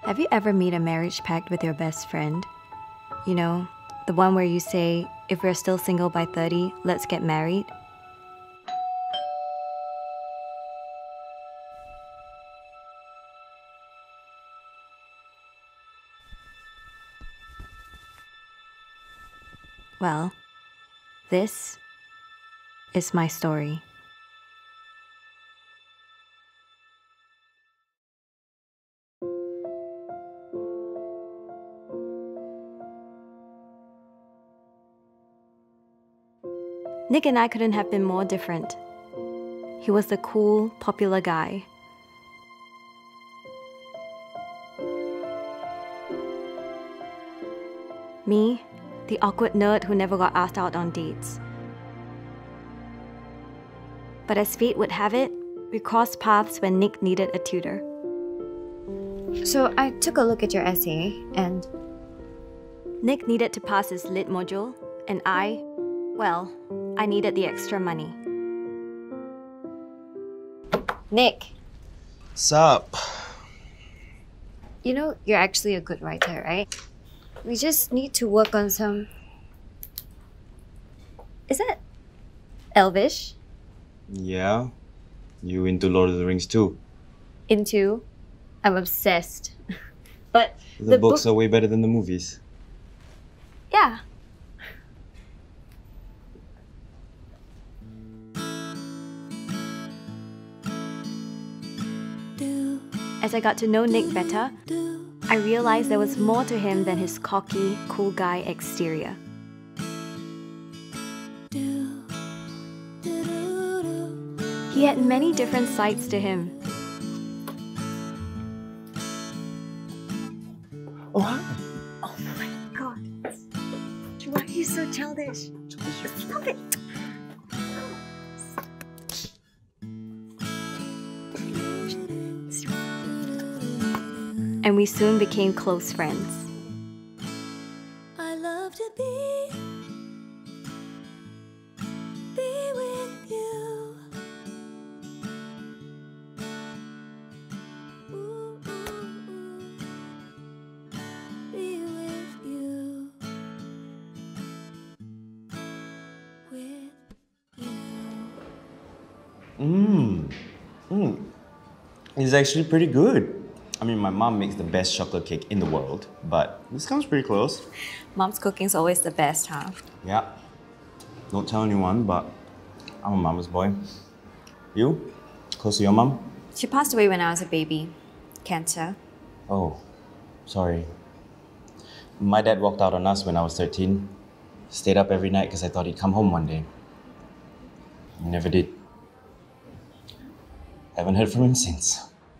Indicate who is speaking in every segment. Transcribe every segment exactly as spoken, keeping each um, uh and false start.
Speaker 1: Have you ever made a marriage pact with your best friend? You know, the one where you say, if we're still single by thirty, let's get married? Well, this is my story. Nick and I couldn't have been more different. He was the cool, popular guy. Me, the awkward nerd who never got asked out on dates. But as fate would have it, we crossed paths when Nick needed a tutor.
Speaker 2: So I took a look at your essay and...
Speaker 1: Nick needed to pass his lit module, and I, well, I needed the extra money.
Speaker 2: Nick,
Speaker 3: Sup?
Speaker 2: you know you're actually a good writer, right? We just need to work on some... Is that Elvish?
Speaker 3: Yeah? You into Lord of the Rings too?
Speaker 2: Into? I'm obsessed. But
Speaker 3: The,
Speaker 2: the
Speaker 3: books
Speaker 2: book...
Speaker 3: are way better than the movies.
Speaker 2: Yeah.
Speaker 1: As I got to know Nick better, I realized there was more to him than his cocky, cool guy exterior. He had many different sides to him.
Speaker 3: Oh, hi.
Speaker 2: Oh my god. Why are you so childish? Stop it.
Speaker 1: And we soon became close friends.
Speaker 4: I love to be, be with you. Ooh, ooh, ooh. Be with you. With you.
Speaker 3: Mmm. Mmm. It's actually pretty good. I mean, my mom makes the best chocolate cake in the world, but this comes pretty close.
Speaker 2: Mom's cooking's always the best, huh?
Speaker 3: Yeah. Don't tell anyone, but I'm a mama's boy. You? Close to your mom?
Speaker 2: She passed away when I was a baby. Cancer.
Speaker 3: Oh, sorry. My dad walked out on us when I was thirteen. Stayed up every night because I thought he'd come home one day. He never did. Haven't heard from him since.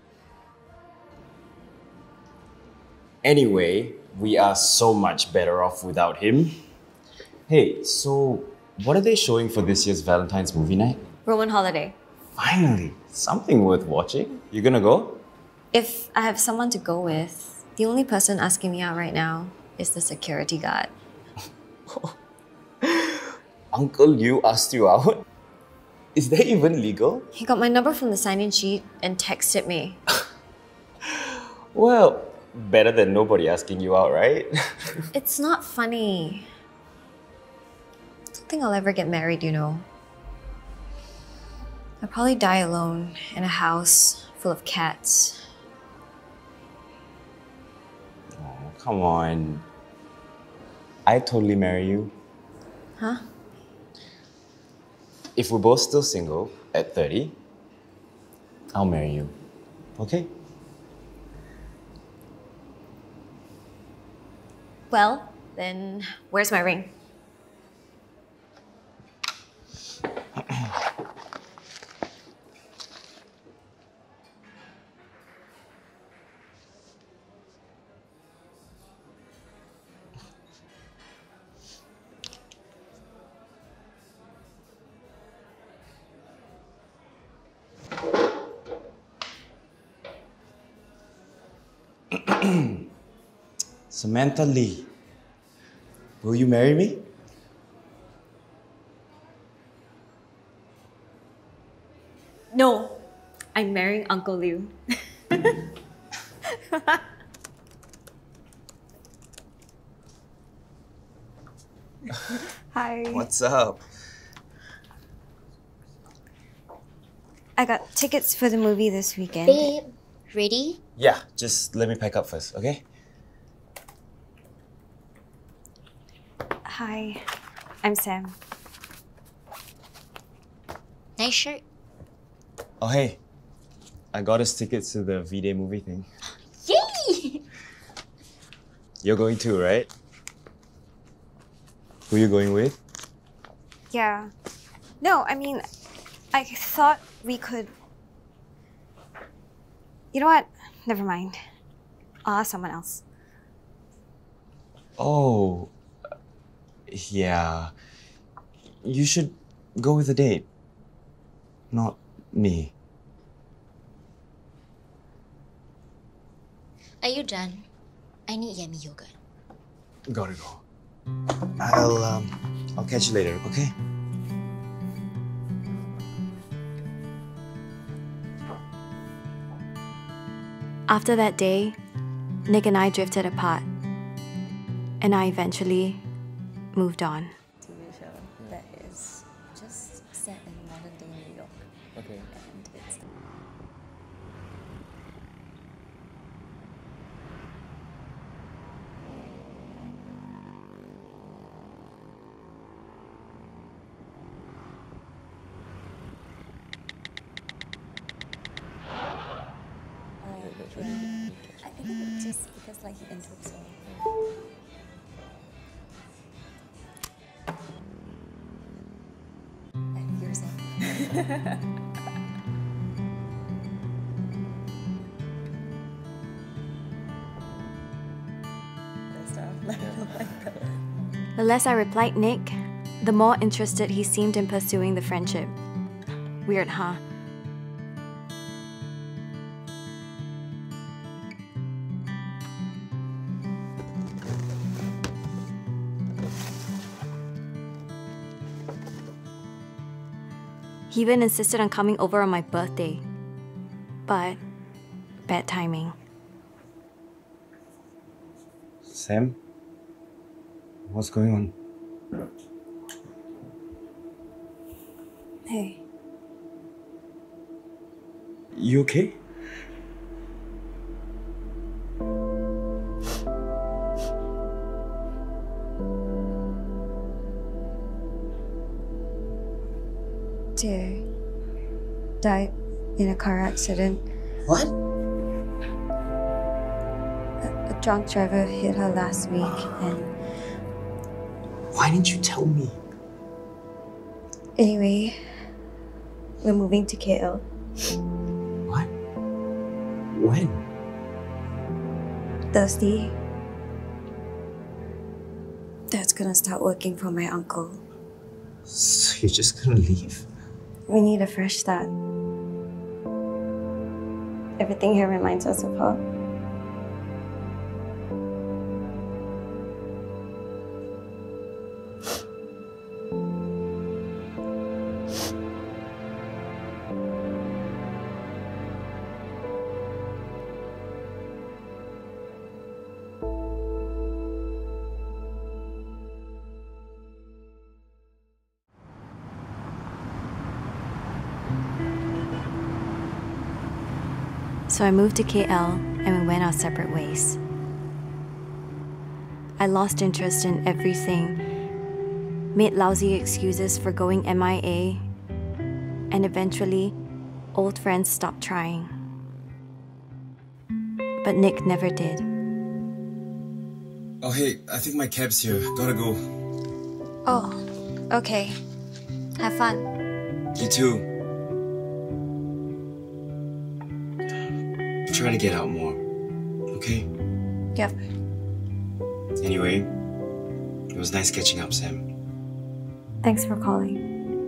Speaker 3: Anyway, we are so much better off without him. Hey, so what are they showing for this year's Valentine's movie night?
Speaker 2: Roman holiday.
Speaker 3: Finally, something worth watching. You gonna go?
Speaker 2: If I have someone to go with, the only person asking me out right now is the security guard.
Speaker 3: Uncle Liu asked you out? Is that even legal?
Speaker 2: He got my number from the sign-in sheet and texted me.
Speaker 3: Well, better than nobody asking you out, right?
Speaker 2: It's not funny. I don't think I'll ever get married, you know. I'll probably die alone in a house full of cats.
Speaker 3: Oh, come on. I'd totally marry you.
Speaker 2: Huh?
Speaker 3: If we're both still single at thirty, I'll marry you. Okay?
Speaker 2: Well, then where's my ring?
Speaker 3: Samantha Lee, will you marry me?
Speaker 2: No, I'm marrying Uncle Liu. Hi.
Speaker 3: What's up?
Speaker 2: I got tickets for the movie this weekend.
Speaker 5: Babe, ready?
Speaker 3: Yeah, just let me pack up first, okay?
Speaker 2: Hi, I'm Sam.
Speaker 5: Nice shirt.
Speaker 3: Oh, hey. I got us tickets to the V-Day movie thing.
Speaker 5: Yay!
Speaker 3: You're going too, right? Who you going with?
Speaker 2: Yeah. No, I mean, I thought we could. You know what? Never mind. I'll ask someone else.
Speaker 3: Oh, yeah. You should go with a date. Not me.
Speaker 5: Are you done? I need yummy yogurt.
Speaker 3: Gotta go. I'll, um, I'll catch you later, okay?
Speaker 1: After that day, Nick and I drifted apart, and I eventually moved on.
Speaker 6: T V show that is just set in modern day New York.
Speaker 3: Okay.
Speaker 6: And it's uh, yeah. I think it's just because like he entered so like years in. And stuff like, like that.
Speaker 1: The less I replied Nick, the more interested he seemed in pursuing the friendship. Weird, huh? He even insisted on coming over on my birthday. But bad timing.
Speaker 3: Sam? What's going on?
Speaker 2: Hey.
Speaker 3: You okay?
Speaker 2: Dear died in a car accident.
Speaker 3: What?
Speaker 2: A, a drunk driver hit her last week, and
Speaker 3: Why didn't you tell me?
Speaker 2: anyway, we're moving to K L.
Speaker 3: What? When?
Speaker 2: Thursday. Dad's gonna start working for my uncle.
Speaker 3: So you're just gonna leave?
Speaker 2: We need a fresh start. Everything here reminds us of her.
Speaker 1: So I moved to K L and we went our separate ways. I lost interest in everything, made lousy excuses for going M I A, and eventually, old friends stopped trying. But Nick never did.
Speaker 3: Oh, hey, I think my cab's here. Gotta go.
Speaker 2: Oh, okay. Have fun.
Speaker 3: You too. Try to get out more, okay?
Speaker 2: Yep.
Speaker 3: Anyway, it was nice catching up, Sam.
Speaker 2: Thanks for calling.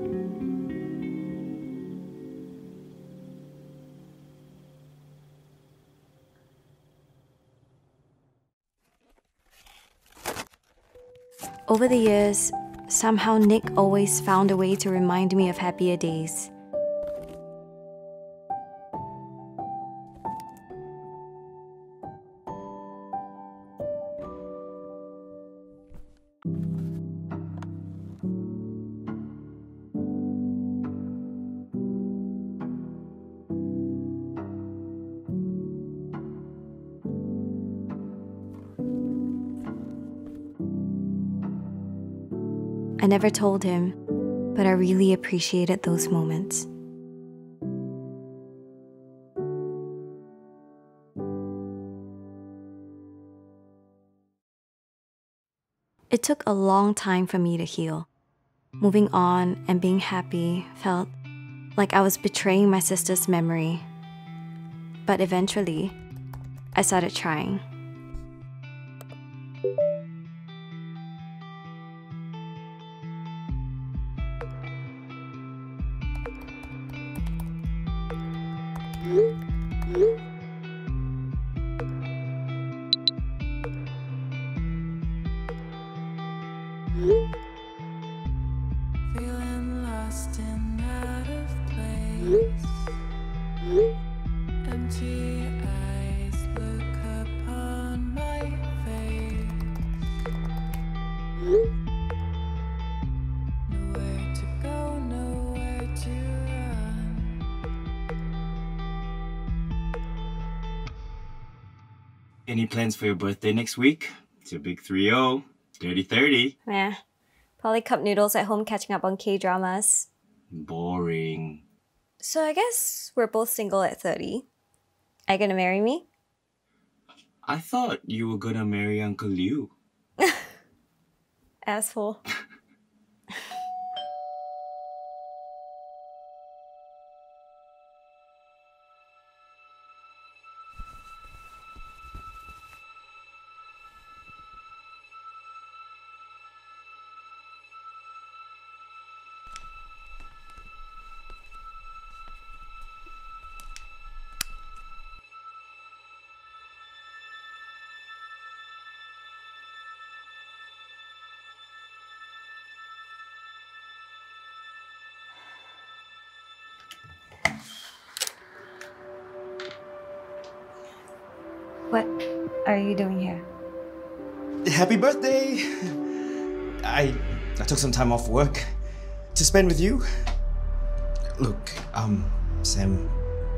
Speaker 1: Over the years, somehow Nick always found a way to remind me of happier days. I never told him, but I really appreciated those moments. It took a long time for me to heal. Moving on and being happy felt like I was betraying my sister's memory. But eventually, I started trying.
Speaker 4: Feeling lost and out of place. Empty eyes look upon my face. Nowhere to go, nowhere to run.
Speaker 3: Any plans for your birthday next week? It's your big three oh, thirty thirty.
Speaker 1: Meh. Probably cup noodles at home catching up on K-dramas.
Speaker 3: Boring.
Speaker 1: So I guess we're both single at thirty. Are you gonna marry me?
Speaker 3: I thought you were gonna marry Uncle Liu.
Speaker 1: Asshole. What are you doing here?
Speaker 3: Happy birthday! I I took some time off work to spend with you. Look, um, Sam,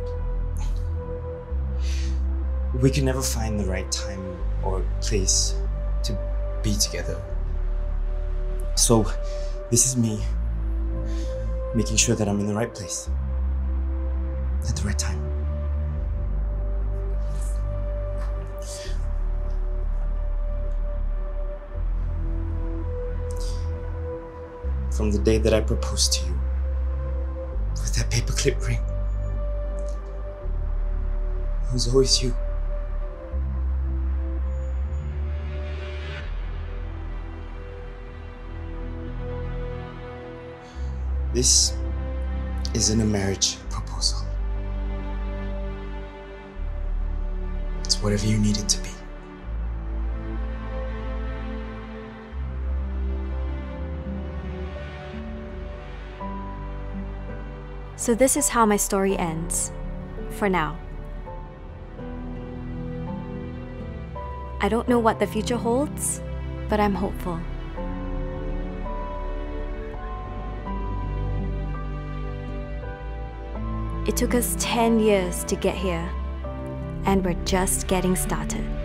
Speaker 3: we can never find the right time or place to be together. So, this is me making sure that I'm in the right place at the right time. From the day that I proposed to you with that paperclip ring, it was always you. This isn't a marriage proposal. It's whatever you need it to be.
Speaker 1: So this is how my story ends, for now. I don't know what the future holds, but I'm hopeful. It took us ten years to get here, and we're just getting started.